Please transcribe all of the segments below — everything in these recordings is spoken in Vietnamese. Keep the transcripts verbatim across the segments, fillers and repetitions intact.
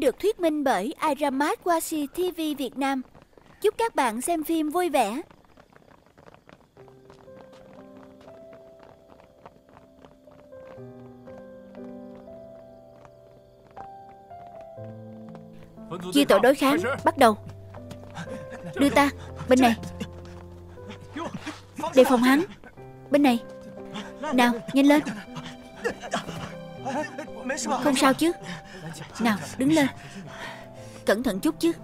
được thuyết minh bởi iRamat Washi ti vi Việt Nam. Chúc các bạn xem phim vui vẻ. Chia tổ đối kháng, bắt đầu. Đưa ta, bên này. Đề phòng hắn. Bên này. Nào, nhanh lên. Không sao chứ? Nào, đứng lên. Cẩn thận chút chứ.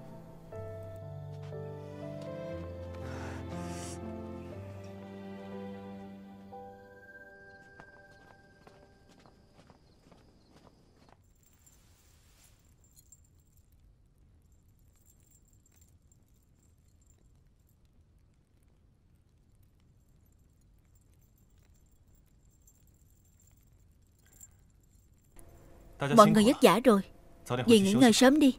Mọi người vất vả rồi, về nghỉ ngơi sớm đi.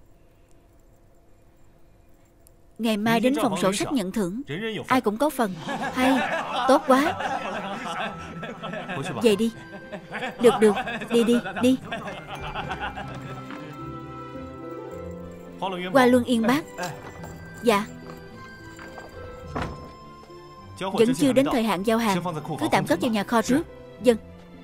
Ngày mai đến phòng sổ sách nhận thưởng. Ai cũng có phần. Hay, tốt quá. Về đi. Được được, đi đi, đi. Qua Luân Yên Bác. Dạ. Vẫn chưa đến thời hạn giao hàng, cứ tạm cất vào nhà kho trước. Vâng.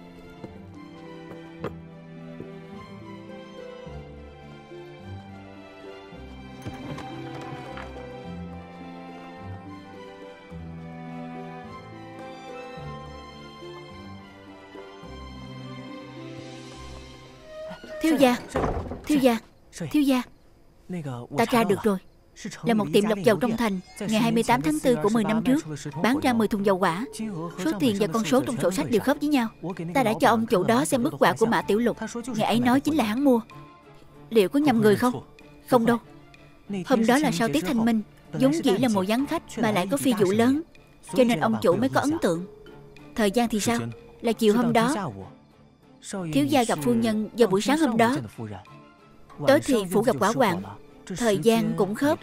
Thiếu gia, thiếu gia, thiếu gia, ta tra được rồi. Là một tiệm lọc dầu trong thành. Ngày hai mươi tám tháng tư của mười năm trước bán ra mười thùng dầu hỏa. Số tiền và con số trong sổ sách đều khớp với nhau. Ta đã cho ông chủ đó xem bức họa của Mã Tiểu Lục. Ngày ấy nói chính là hắn mua. Liệu có nhầm người không? Không đâu. Hôm đó là sau tiết thanh minh, vốn dĩ là mùa vắng khách mà lại có phi vụ lớn, cho nên ông chủ mới có ấn tượng. Thời gian thì sao? Là chiều hôm đó. Thiếu gia gặp phu nhân vào buổi sáng hôm đó. Tối thì phủ gặp quả hoàng. Thời gian cũng khớp.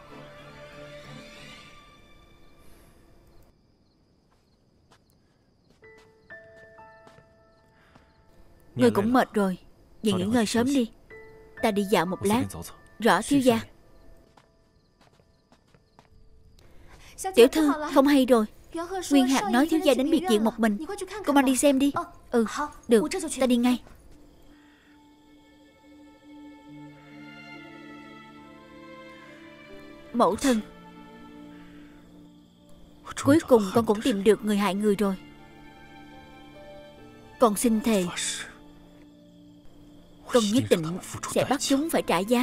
Người cũng mệt rồi, về nghỉ ngơi sớm đi. Ta đi dạo một lát. Rõ thiếu gia. Tiểu thư, không hay rồi. Nguyên Hạc nói thiếu gia đến biệt viện một mình. Cô mang đi xem đi. Ừ, được, ta đi ngay. Mẫu thân, cuối cùng con cũng tìm được người hại người rồi. Con xin thề, con nhất định sẽ bắt chúng phải trả giá.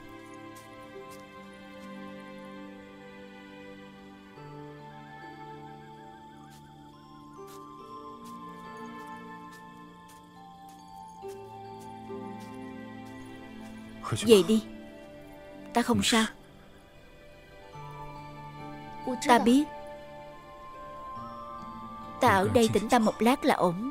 Về đi. Ta không sao. Ta biết. Ta ở đây tĩnh tâm một lát là ổn.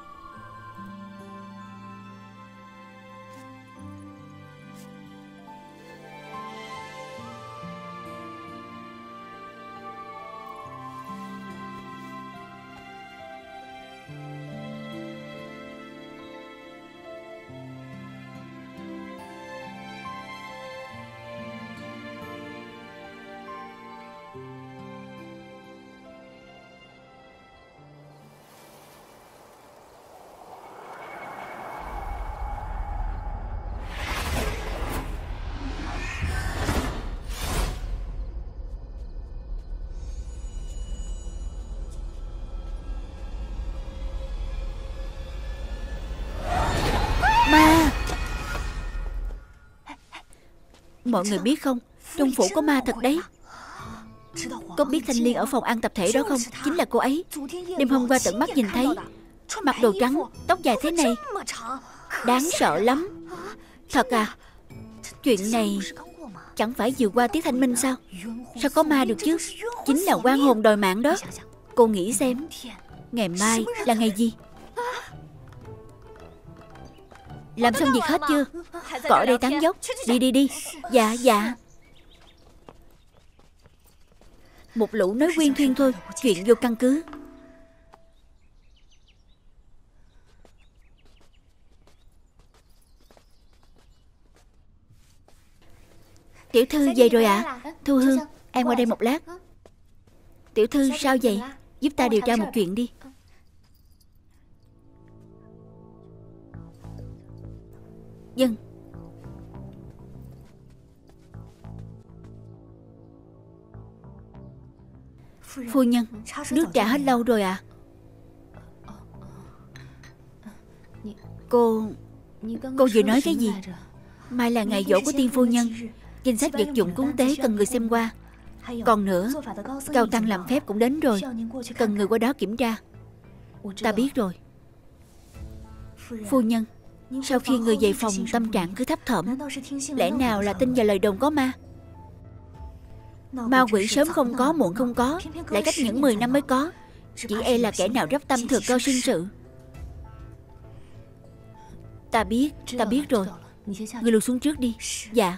Mọi người biết không, trong phủ có ma thật đấy. Có biết Thanh Liên ở phòng ăn tập thể đó không? Chính là cô ấy. Đêm hôm qua tận mắt nhìn thấy. Mặc đồ trắng, tóc dài thế này. Đáng sợ lắm. Thật à? Chuyện này chẳng phải vừa qua tiết thanh minh sao? Sao có ma được chứ? Chính là oan hồn đòi mạng đó. Cô nghĩ xem, ngày mai là ngày gì? Làm xong việc hết chưa? Cỏ ở đây tán dốc. Đi đi đi. Dạ dạ. Một lũ nói quyên thuyên thôi, chuyện vô căn cứ. Tiểu thư về rồi ạ. À? Thu Hương, em qua đây một lát. Tiểu thư sao vậy? Giúp ta điều tra một chuyện đi. Dân. Phu nhân, nước trà hết lâu rồi ạ. À? Cô... Cô vừa nói cái gì? Mai là ngày giỗ của tiên phu nhân. Danh sách vật dụng cúng tế cần người xem qua. Còn nữa, cao tăng làm phép cũng đến rồi, cần người qua đó kiểm tra. Ta biết rồi. Phu nhân, sau khi người về phòng tâm trạng cứ thấp thỏm, lẽ nào là tin vào lời đồn có ma? Ma quỷ sớm không có muộn không có, lại cách những mười năm mới có. Chỉ e là kẻ nào rắp tâm thừa cơ sinh sự. Ta biết, ta biết rồi. Người lùi xuống trước đi. Dạ.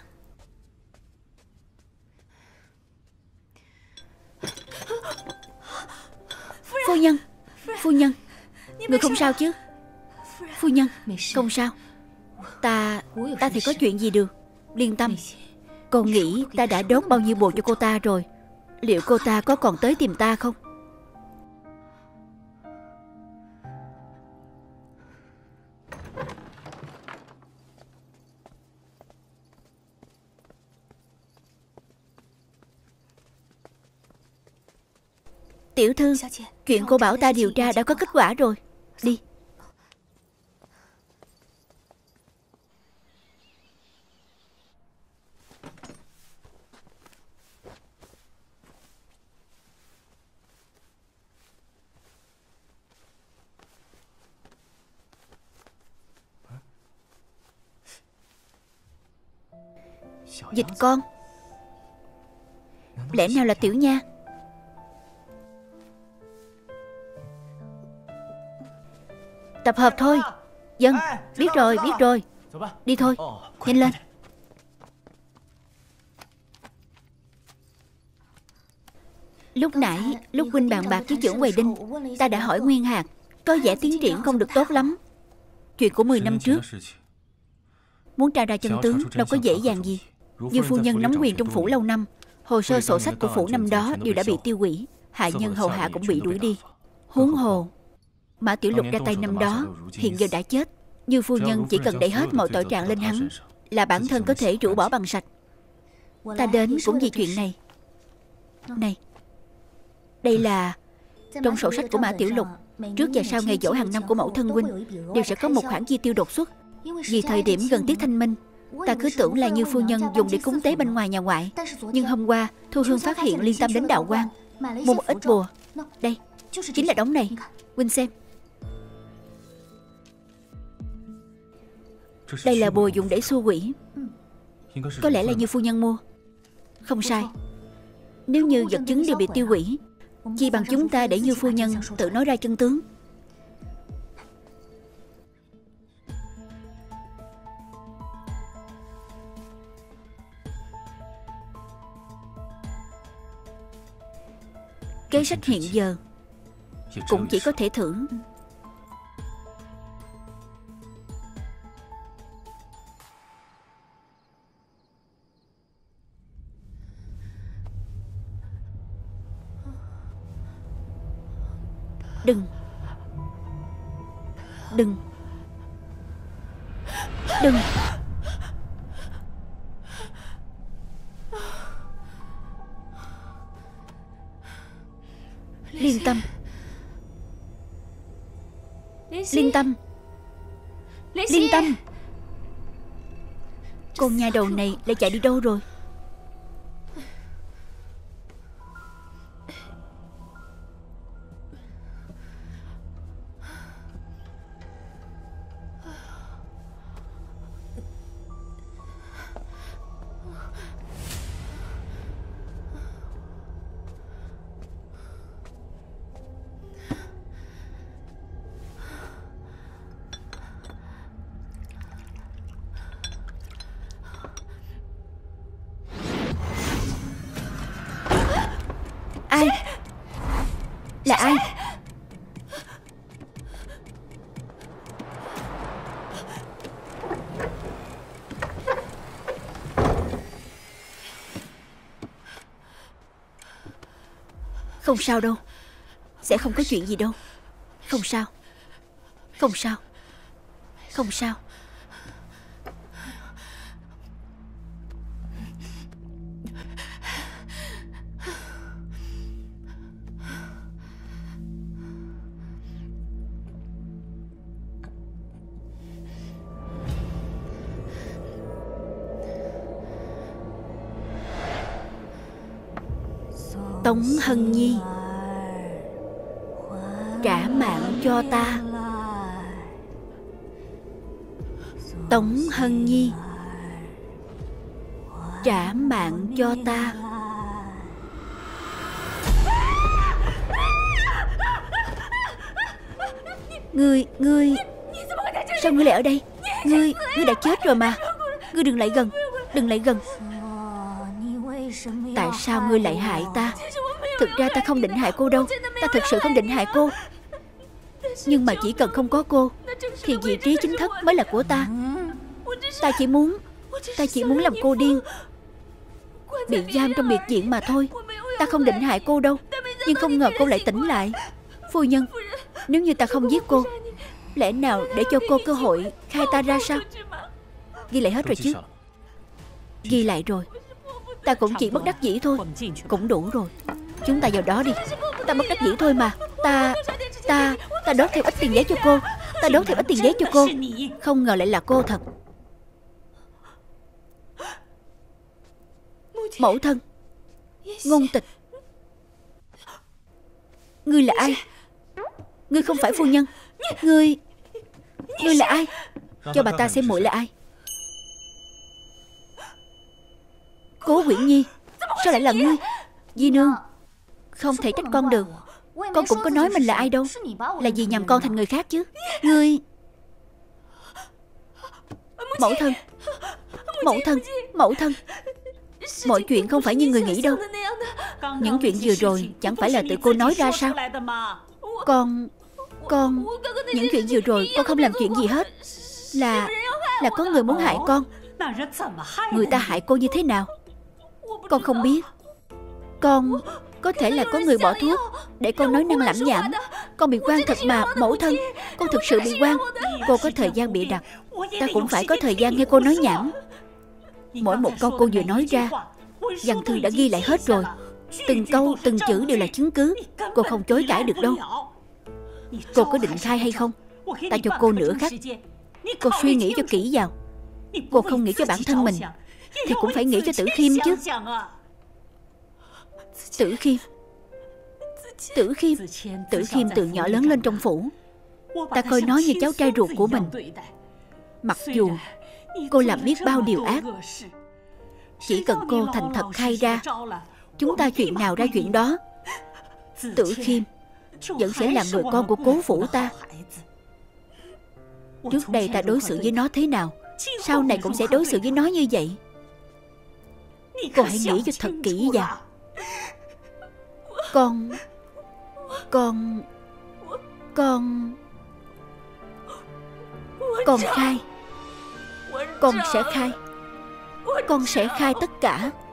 Phu nhân, phu nhân, người không sao chứ? Phu nhân, không sao. Ta, ta thì có chuyện gì được. Liên tâm. Cô nghĩ ta đã đốt bao nhiêu bùa cho cô ta rồi? Liệu cô ta có còn tới tìm ta không? Tiểu thư, chuyện cô bảo ta điều tra đã có kết quả rồi. Đi. Dịch con. Lẽ nào là Tiểu Nha? Tập hợp thôi. Dân, biết rồi, biết rồi. Đi thôi, nhanh lên. Lúc nãy, lúc huynh bàn bạc với trưởng quầy Đinh, ta đã hỏi Nguyên Hạc, có vẻ tiến triển không được tốt lắm. Chuyện của mười năm trước, muốn tra ra chân tướng đâu có dễ dàng gì. Như phu nhân nắm quyền trong phủ lâu năm, hồ sơ sổ sách của phủ năm đó đều đã bị tiêu hủy, hạ nhân hầu hạ cũng bị đuổi đi. Huống hồ Mã Tiểu Lục ra tay năm đó hiện giờ đã chết. Như phu nhân chỉ cần đẩy hết mọi tội trạng lên hắn là bản thân có thể rũ bỏ bằng sạch. Ta đến cũng vì chuyện này. Này, đây là trong sổ sách của Mã Tiểu Lục. Trước và sau ngày giỗ hàng năm của mẫu thân huynh đều sẽ có một khoản chi tiêu đột xuất. Vì thời điểm gần tiết thanh minh, ta cứ tưởng là Như phu nhân dùng để cúng tế bên ngoài nhà ngoại. Nhưng hôm qua Thu Hương phát hiện Liên Tâm đến đạo quan mua một ít bùa. Đây, chính là đống này. Huynh xem. Đây là bùa dùng để xua quỷ. Có lẽ là Như phu nhân mua. Không sai. Nếu như vật chứng đều bị tiêu hủy, chi bằng chúng ta để Như phu nhân tự nói ra chân tướng. Kế sách hiện giờ cũng chỉ có thể thử. Đừng. Đừng. Đừng. Liên Tâm. Liên Tâm. Liên Tâm. Con nhà đầu này lại chạy đi đâu rồi? Ai? Là ai? Không sao đâu. Sẽ không có chuyện gì đâu. Không sao. Không sao. Không sao. Tống Hân Nhi, trả mạng cho ta. Tống Hân Nhi, trả mạng cho ta. Ngươi, ngươi sao ngươi lại ở đây? Ngươi, ngươi đã chết rồi mà. Ngươi đừng lại gần. Đừng lại gần. Tại sao ngươi lại hại ta? Thực ra ta không định hại cô đâu. Ta thực sự không định hại cô. Nhưng mà chỉ cần không có cô thì vị trí chính thất mới là của ta. Ta chỉ muốn Ta chỉ muốn làm cô điên, bị giam trong biệt viện mà thôi. Ta không định hại cô đâu. Nhưng không ngờ cô lại tỉnh lại. Phu nhân, nếu như ta không giết cô, lẽ nào để cho cô cơ hội khai ta ra sao? Ghi lại hết rồi chứ? Ghi lại rồi. Ta cũng chỉ bất đắc dĩ thôi. Cũng đủ rồi. Chúng ta vào đó đi. Ta bất đắc dĩ thôi mà. Ta Ta Ta đốt thêm ít tiền giấy cho cô. Ta đốt thêm ít tiền giấy cho cô. Không ngờ lại là cô thật. Mẫu thân. Ngôn Tịch. Ngươi là ai? Ngươi không phải phu nhân. Ngươi Ngươi là ai? Cho bà ta xem muội là ai. Cố Uyển Nhi. Sao lại là ngươi? Di nương, không thể trách con được. Con cũng có nói mình là ai đâu. Là vì nhầm con thành người khác chứ. Ngươi Mẫu thân. Mẫu thân. Mẫu thân. Mọi chuyện không phải như người nghĩ đâu. Những chuyện vừa rồi chẳng phải là tự cô nói ra sao? Con Con Những chuyện vừa rồi con không làm chuyện gì hết. Là Là có người muốn hại con. Người ta hại cô như thế nào? Con không biết. Con Có thể là có người bỏ thuốc để con nói năng lãm nhảm. Con bị quan thật mà, mẫu thân. Con thực sự bị quan. Cô có thời gian bịa đặt, ta cũng phải có thời gian nghe cô nói nhảm. Mỗi một câu cô vừa nói ra, văn thư đã ghi lại hết rồi. Từng câu, từng chữ đều là chứng cứ. Cô không chối cãi được đâu. Cô có định khai hay không? Ta cho cô nửa khắc. Cô suy nghĩ cho kỹ vào. Cô không nghĩ cho bản thân mình thì cũng phải nghĩ cho Tử Khiêm chứ. Tử Khiêm. Tử Khiêm Tử Khiêm từ nhỏ lớn lên trong phủ. Ta coi nó như cháu trai ruột của mình. Mặc dù cô làm biết bao điều ác, chỉ cần cô thành thật khai ra, chúng ta chuyện nào ra chuyện đó. Tử Khiêm vẫn sẽ là người con của cố phủ ta. Trước đây ta đối xử với nó thế nào, sau này cũng sẽ đối xử với nó như vậy. Cô hãy nghĩ cho thật kỹ vào. Con Con Con Con khai. Con sẽ khai. Con sẽ khai tất cả.